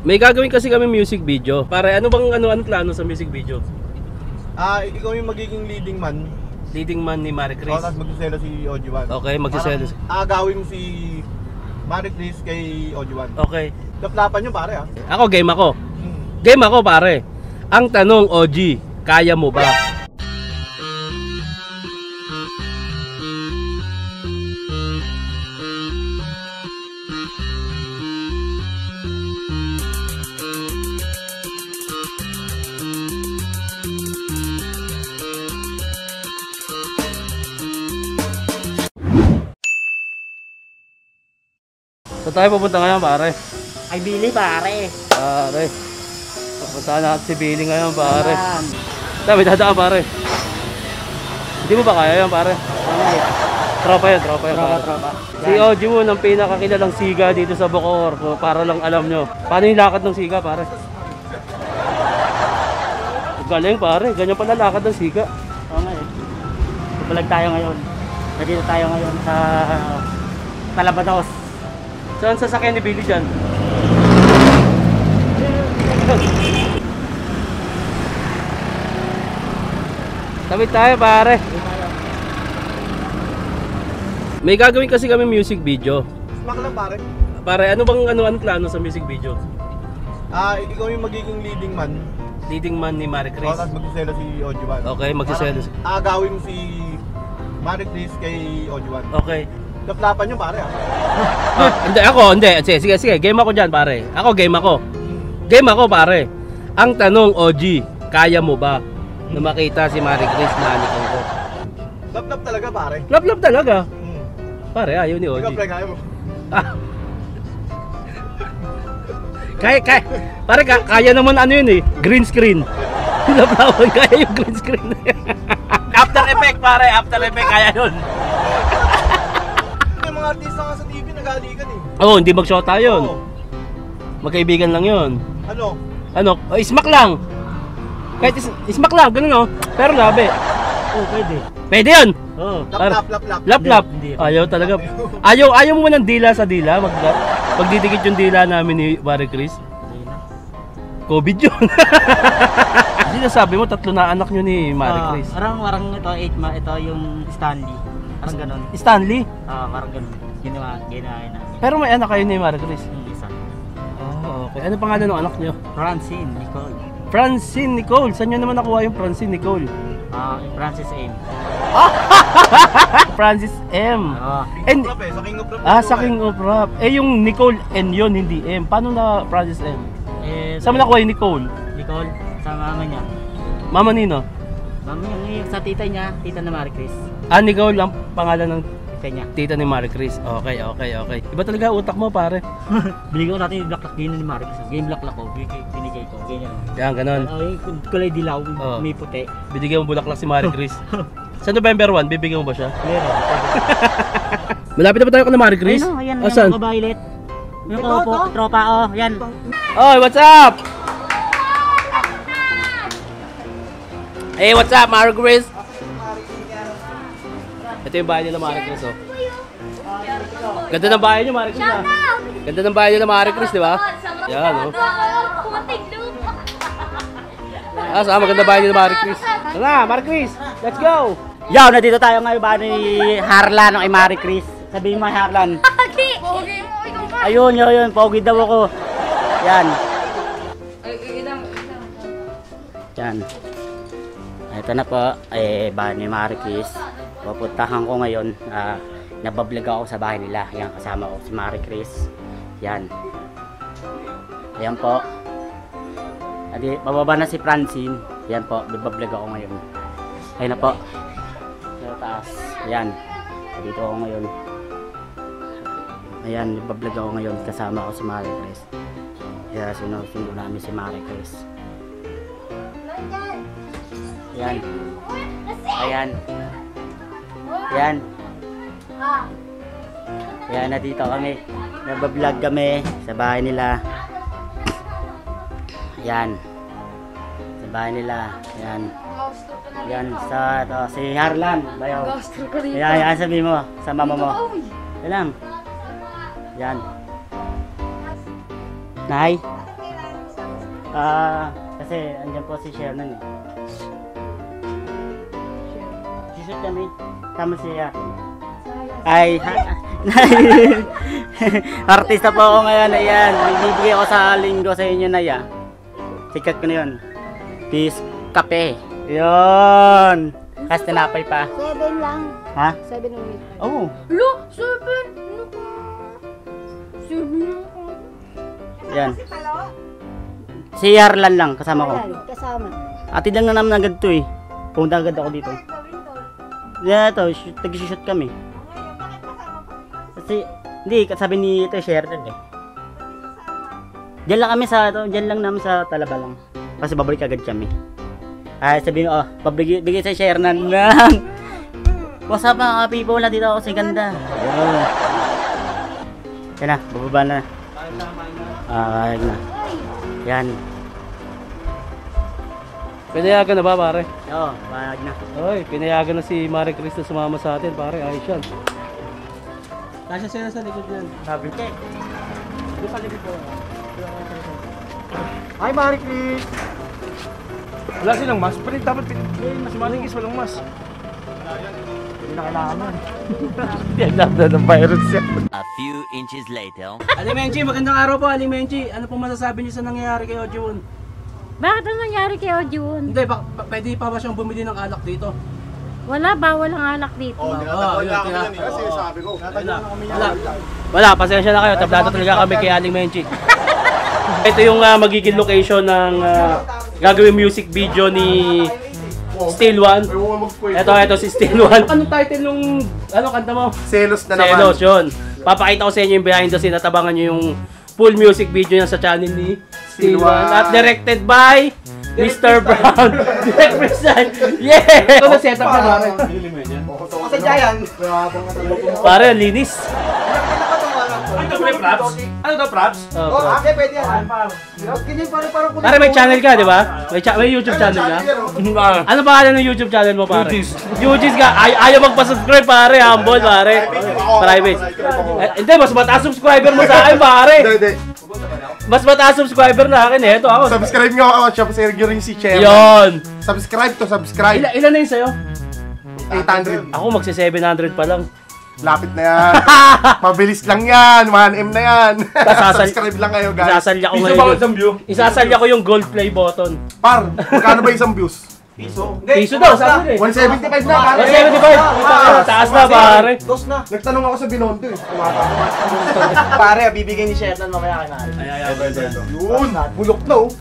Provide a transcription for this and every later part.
May gagawin kasi kami music video. Pare, ano plano sa music video? Ikaw yung magiging leading man. Leading man ni Marie Chris. Tapos magsiselo si Oji-Wan. Okay, magsiselo. Agawin mo si Marie Chris kay Oji-Wan. Okay. Laplapan nyo pare Ako game ako. Game ako pare. Ang tanong, Oji, kaya mo ba? Saan tayo pupunta ngayon pare? Ay Billy pare. Pare, pupunta natin si Billy ngayon pare. Dami dadaan pare. Hindi mo ba kaya yan pare? Tropa yan pare. Si Oji mo ng pinakakilalang siga dito sa Bacoor. Para lang alam nyo. Paano yung lakad ng siga pare? Galing pare, ganyan pala lakad ng siga. Oo nga eh. Pupulag tayo ngayon. Nandito tayo ngayon sa Talabados. Saan sasakyan ni Billy dyan? Tawid tayo pare. May gagawin kasi kami music video. Smack lang pare. Pare, ano plano sa music video? Ikaw yung magiging leading man. Leading man ni Marie Chris. Tapos magsiselo si Oji-Wan. Okay, magsiselo. Agawin mo si Marie Chris kay Oji-Wan. Okay. Laplapan nyo pare Hindi. Sige, game ako dyan pare. Game ako pare. Ang tanong, Oji, kaya mo ba na makita si Marie Chris na anikang ko? Laplap talaga pare. Laplap talaga? Pare, ayaw ni Oji. Ikaw pre, kaya mo. Pare, kaya naman ano yun eh, green screen. Laplapan, kaya yung green screen. After effect pare, kaya yun. Artista nga sa TV nag-aaligan eh. Oo, hindi mag-shota yun. Magkaibigan lang yun. Ano? Smack lang. Kahit smack lang, ganun pero labi. Pwede. Pwede yun. Lap. Ayaw talaga. Ayaw mo ng dila sa dila. Magdidikit yung dila namin ni Marie Chris. COVID yun. Hindi sabi mo, 3 na anak nyo ni Marie Chris. Parang ito yung Stanley. Parang ganon. Stanley? Parang ganon. Ginawa namin. Pero may anak kayo ni Marie Chris? Isa. Okay. Ano pangalan ng anak nyo? Francine Nicole. Francine Nicole? Saan nyo naman nakuha yung Francine Nicole? Francis M. Francis M. And, sa King of Rap. Yung Nicole N yun, hindi M. Paano na Francis M? Saan mo nakuha yung Nicole? Nicole, sa mama niya. Mama nino? Mama niya, sa tita niya, tita na Marie Chris. Nicole ang pangalan ng Tita niya. tita ni Marie Chris. Okay. Iba talaga utak mo pare. Binigyan ko natin yung black ni Marie Chris. Game black ko, binigay ko. Ganyan. Yan, ganon. Yung kulay dilaw, may puti. Binigyan mo bulaklak si Marie Chris. Sa November 1, bibigyan mo ba siya? Meron. Malapit na ba tayo kay Marie Chris? Ayan, Asan? yung violet. Yung tropa, yan. Oy, what's up? Hey, what's up, Marie Chris? Ito yung bahay nila, Marie Chris, oh. Ganda ng bahay niyo, Marie Chris, ah. Ganda ng bahay nila, Marie Chris, di ba? Yan, oh. Saan maganda bahay nila, Marie Chris? Tara, Marie Chris, let's go! Yo, nandito tayo ngayon ba ni Harlan kay Marie Chris. Sabihin mo, Harlan. Ayun, pogi daw ako. Yan. Yan. Ito na po, bahay ni Marie Chris. Pupuntahan ko ngayon. Nabablog ako sa bahay nila. Yan, kasama ko si Marie Chris. Yan. Ayan po. Adi, bababa na si Francine. Yan po, nabablog ako ngayon. Ayun na po. Sa taas. Ayan. Dito ako ngayon. Ayan, nabablog ako ngayon. Kasama ko si Marie Chris. Kaya sinusundo namin si Marie Chris. Ayan. Ayan. Ayan. Ayan, na dito kami. Nabablog kami sa bahay nila. Ayan. Sa bahay nila. Ayan. Ayan, si Harlan. Bayaw. Ayan, sabihin mo sa mama mo. Ayan lang. Ayan. Nay. Kasi andyan po si Sherman eh. Sisot kami. Tama siya. Ay, artista po ako ngayon. Ayan, bibigay ako sa linggo sa inyo na ya. Sikat ko na yun. Peace Kape. Yun. Kasi tinapay pa. 7 lang. Ha? 7 ulit. Oo. Lo, 7? Ano ka? 7 lang. Yan. Si Harlan lang kasama ko. Ayan, kasama. Atid lang na naman agad to eh. Punta agad ako dito. Yan ito, tag-shoot kami. Kasi, hindi, sabi ni ito, Sheridan eh. Diyan lang kami sa, diyan lang naman sa Talaba lang. Kasi babalik agad kami. Ay, sabi mo, bigay sa Sheridan lang. What's up mga people, dito ako si Ganda. Ayun. Yan na, bababa na. Ayun na. Yan. Pinayagan na ba, pare? Oo, bayag na. Oy, pinayagan na si Marie Chris na sumama sa atin, pare. Ayos yan. Kasya sila sa likod yan. Sabi ko. Doon sa likod po. Hi, Marie Chris! Wala silang mask. Pero dapat mas maling is walang mask. Hindi na kailangan yan. Pinagdada ng virus yan. A few inches later. Aling Menchi, magandang araw po, Aling Menchi. Ano pong masasabi niyo sa nangyayari kay Ojun? Bakit ang nangyari kay Ojun? Hindi, pwede pa ba siyang bumili ng alak dito? Wala ba? Walang alak dito. Tinatakuan yun, na kami kaya- yan eh. Kasi sabi ko. Wala, pasensya na kayo. Tablado talaga kami kay Aling Menchi. Ito yung magiging location ng gagawin music video ni Steel One. Ito si Steel One. Anong title nung kanta mo? Selos na naman. Selos yun. Papakita ko sa inyo yung behind the scene at abangan nyo yung full music video niya sa channel ni Steel One. At directed by Mr. Brown. Direct Preside. Yeah! Ito na setup na pare. Kasi Giant. Pare, linis. Ano to, props? Ano to, props? Oh, bro. pwede yan. Ganyan parang Pare, may channel ka, di ba? May YouTube channel ka? Ano pangalan ng YouTube channel mo, pare? UG's ka. Ayaw magpa-subscribe, pare. Humble, pare. Private. Hindi, mas mataas subscriber mo sa akin, pare. Hindi. Mas mataas subscriber na akin, eh. Ito ako. Subscribe nyo ako, siya Sergio rin si Chairman. Yon. Subscribe to subscribe. Ilan na yun sa'yo? 800. Ako magsi-700 pa lang. Lapit na yan. Mabilis lang yan. 1M na yan. Subscribe lang kayo, guys. Isasalya ko ngayon. Isasalya ko yung gold play button. Par, magkano ba isang views? Piso daw, sabi nila eh. 175 na. 175. Taas na, pare. Nagtanong ako sa Binondo eh. Pare, bibigyan ni Sherman mamaya kay Mari. Yun, bulok na oh.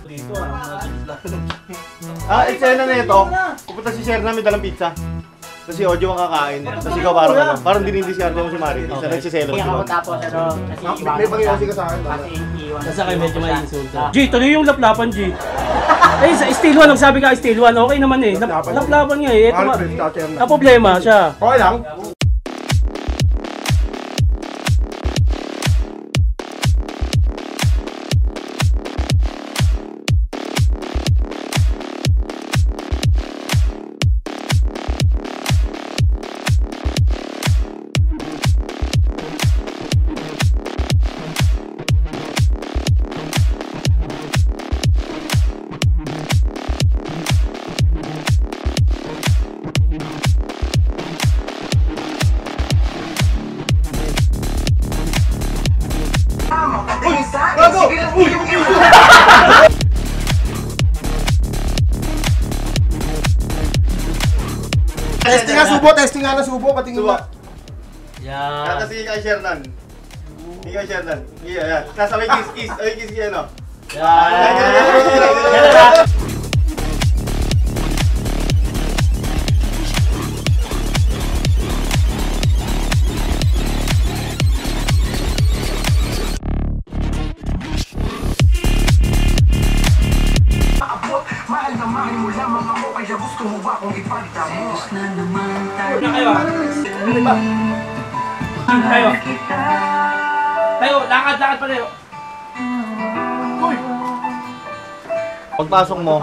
Eksena na ito. Pupunta si Sher na may dalang pizza. Tapos si Ojo ang kakain. Tapos ikaw parang ano, parang dinidiscard mo si Mari. Isa nagsiselos Kaya si ako Mari. tapos May pag-iwasi ka sa akin. Kasi iwan. Nasa kayo medyo may insulta. G, tuloy yung laplapan, G. Eh, sa Steel One, sabi ka Steel One, okay naman eh. Laplapan nga eh. Ito nga. Ang problema siya. Okay lang. Testing nga na subo, patingin mo. Yan. Kata sige kay Shernan. Sige kay Shernan. Sige, yan. Nasa may kiss. Ay, kiss yan, no? Yan. Tayo, lakad pa tayo. Pagpasok mo,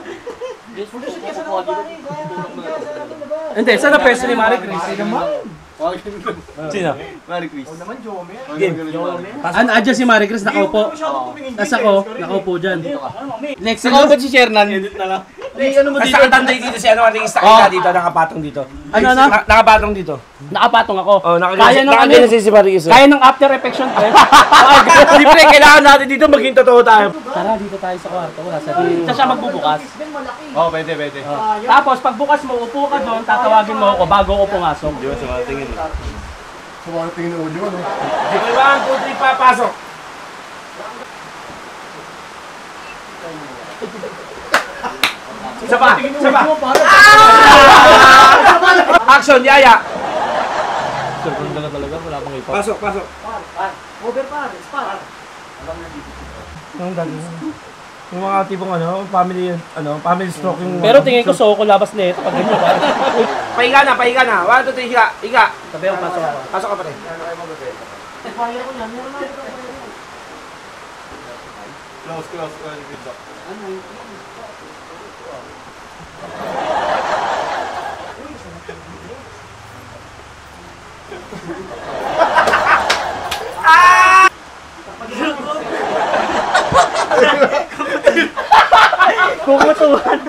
Hindi, saan na pwesto ni Marie Chris? Sino? Mari Chris. Andyan si Marie Chris, nakaupo. Tapos ako, nakaupo dyan. Next, Ikaw ba si Shernan? ano mo Basta ang tanday dito si ano, ating istakita dito, nakapatong dito. Ano? Nakapatong dito. Nakapatong ako. Oh, Kaya ng ano, nakaganyan si Marikis. kaya ng after effect yun, pre. Hindi pre, kailangan natin dito maging totoo tayo. Tara, dito tayo sa kwarto. Siya siya magbubukas. Oo, pwede. Tapos, pagbukas mo, upo ka doon, tatawagin mo ako bago ako pumasok. Di ba sa mga tingin? Okay, 1, 2, 3, papasok. Isa pa. Action, yaya. Talaga, wala pang ipa. Pasok. Yung mga tipong family stroke yung... Pero tingin ko ko labas na ito pag ganyan ba? Pahiga na. 1, 2, 3, higa. Sabi ako, pasok ako. Pasok ka pa rin. Close. Kumutuhan.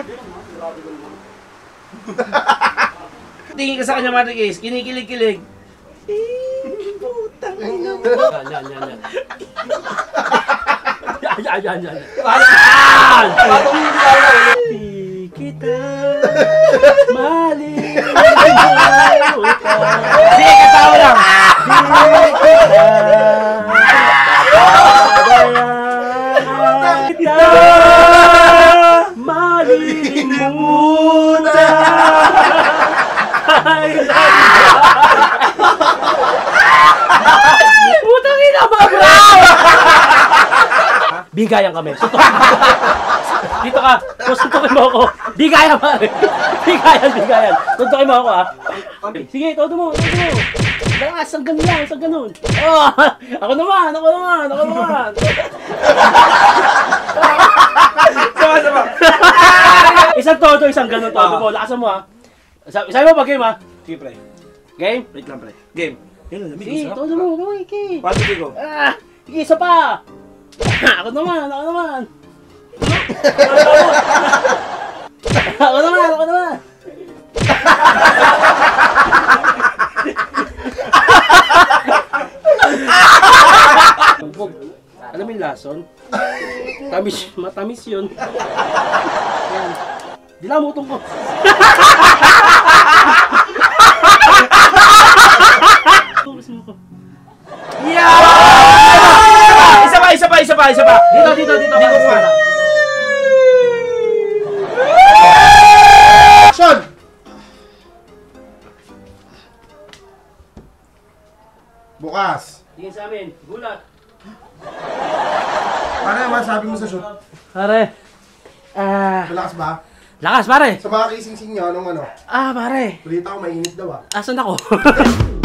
Tingin ka sa kanya, Marikis. Kinikilig-kilig. Yan. Di kita malimutan. Sige, katawa lang. Di kita malimutan. Putang ina ba, bro? Bigayan kami. Dito ka. Suntukin mo ako. Bigayan pa. Bigayan. Suntukin mo ako, ha. Sige, todo mo. Lakas, ang ganun lang, ang ganun. Oh, ako naman. Sama. Isang todo, isang ganun todo mo. Lakasan mo, ha. Sabi mo pa game, ha. Sige, pre. Game? Wait lang, pre. Game. Sige, todo mo. Gawin, Iki. Paano ko? Sige, isa pa. Ako naman. Ako naman. Alam mo yung lason? Matamis yun. Yan. Dilamutong ko. Tubusin mo ko. Isa pa. Dito. Action! Bukas. Tingin sa amin. Gulat. Ano naman sabi mo sa shoot? Pare. Malakas ba? Lakas, pare. Sa mga kising-sing nyo, anong ano? Pare. Balita ko mainit daw ah. Asan ako?